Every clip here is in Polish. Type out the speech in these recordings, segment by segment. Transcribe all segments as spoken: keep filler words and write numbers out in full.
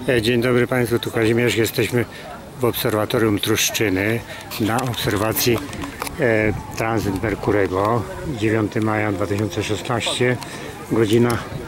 Dzień dobry Państwu, tu Kazimierz. Jesteśmy w Obserwatorium Truszczyny na obserwacji e, tranzyt Merkurego. dziewiątego maja dwa tysiące szesnastego, godzina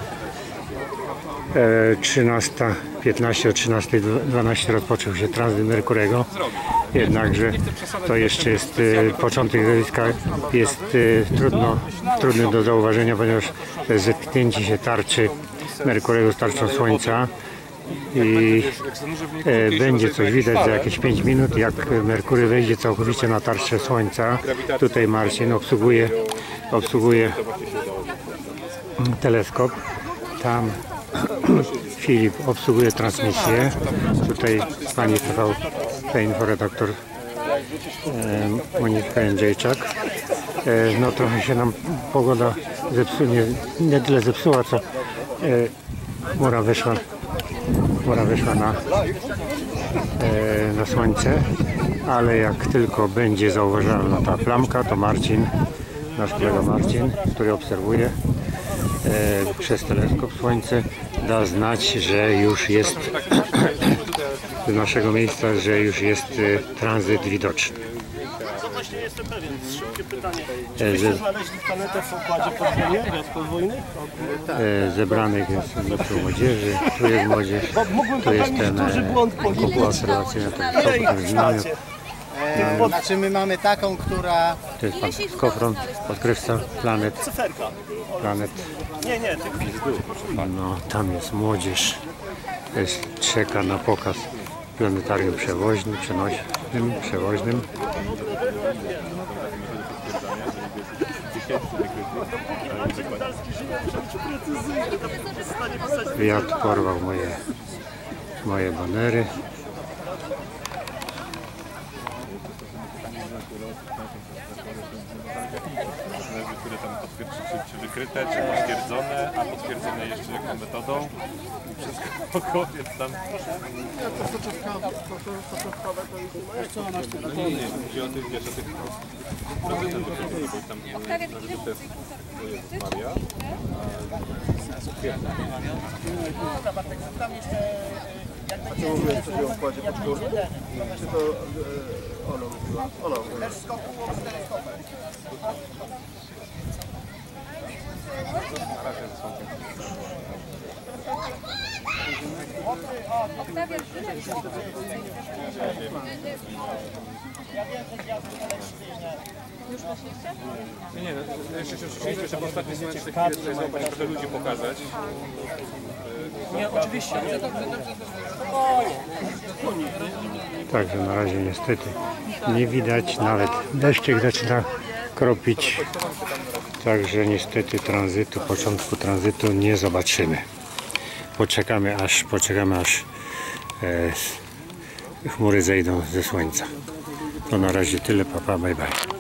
e, trzynasta piętnaście, o trzynastej dwanaście rozpoczął się tranzyt Merkurego. Jednakże to jeszcze jest e, początek zjawiska, jest e, trudno, trudny do zauważenia, ponieważ zetknięcie się tarczy Merkurego z tarczą Słońca i e, będzie coś widać za jakieś pięć minut, jak Merkury wejdzie całkowicie na tarczę Słońca. Tutaj Marcin obsługuje, obsługuje teleskop, tam Filip obsługuje transmisję, tutaj pani T V P inforedaktor e, Monika Jędrzejczak. E, no trochę się nam pogoda zepsuła, nie, nie tyle zepsuła, co e, chmura wyszła Chmura wyszła na, e, na słońce, ale jak tylko będzie zauważalna ta plamka, to Marcin, nasz kolega Marcin, który obserwuje e, przez teleskop słońce, da znać, że już jest z naszego miejsca, że już jest e, tranzyt widoczny. To właśnie jestem pewien, szybkie pytanie. Czy byście znaleźli planetę w układzie podwójnym? E, zebranych jest dużo młodzieży, tu jest młodzież, tu jest ten kupa obserwacyjna, to jest znamiot. E, znaczy my mamy taką, która... To jest pan Skowron, odkrywca planet. Cyferka. Planet. Nie, nie, tylko no, tam jest młodzież, jest, czeka na pokaz planetarium przewoźnym, przenośnym, przewoźnym. Wiatr porwał moje, moje banery. Które tam czy, czy wykryte, czy potwierdzone, a potwierdzone jeszcze jaką metodą. Wszystko, więc tam... Chodzi o tych, wiesz, o tych... To jest Maria. A co mówiłeś przed chwilą w układzie podwórnym? Czy to e, Ola mówiła? Ola mówiła. Nie, nie, jeszcze się oczywiście, żeby ostatni słońce chwilę tutaj złapać, trochę ludzi pokazać. nie, oczywiście. Także na razie niestety nie widać, nawet deszczyk zaczyna kropić. Także niestety tranzytu, początku tranzytu nie zobaczymy. Poczekamy aż, poczekamy aż e, chmury zejdą ze słońca. To na razie tyle, papa, bye bye.